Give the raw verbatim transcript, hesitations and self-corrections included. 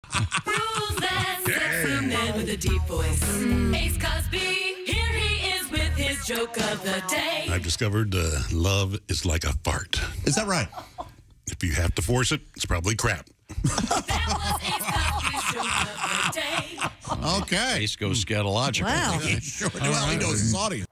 Who's that sexy man with a deep voice? Ace Cosby, here he is with his joke of the day. I've discovered uh, love is like a fart. Is that right? If you have to force it, it's probably crap. That was Ace Cosby's joke of the day. Okay. Ace goes scatological. Wow. Sure. Well, he knows his audience.